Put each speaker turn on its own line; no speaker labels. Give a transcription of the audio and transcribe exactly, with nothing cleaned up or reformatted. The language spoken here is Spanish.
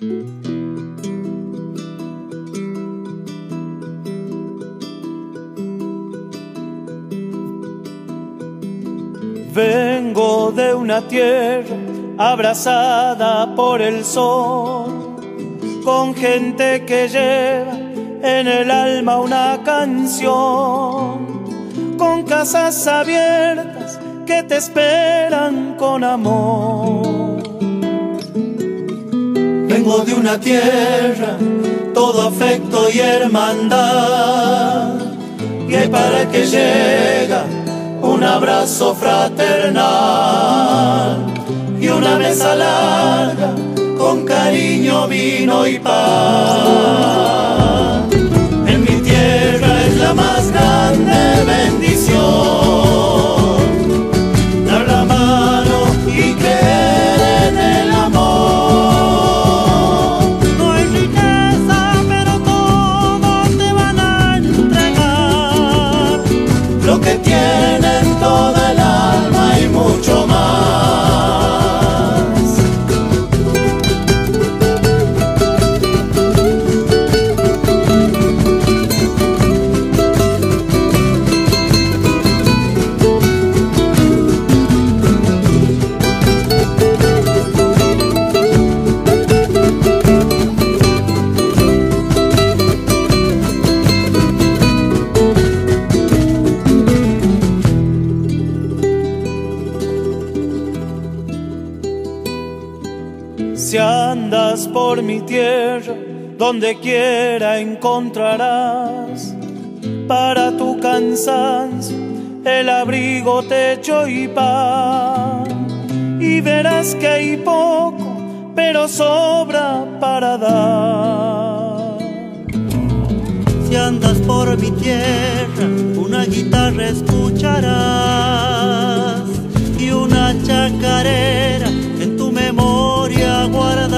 Vengo de una tierra abrazada por el sol, con gente que lleva en el alma una canción, con casas abiertas que te esperan con amor. Vengo de una tierra, todo afecto y hermandad, y hay para el que llega un abrazo fraternal y una mesa larga con cariño, vino y paz. En mi tierra es la más grande bendición dar la mano y creer en el amor.
No hay riqueza, pero todos te van a entregar
lo que tienen toda el alma y mucho más. Si andas por mi tierra, donde quiera encontrarás para tu cansancio el abrigo, techo y pan, y verás que hay poco, pero sobra para dar.
Si andas por mi tierra, una guitarra escucharás y una chacarera en tu memoria guardarás.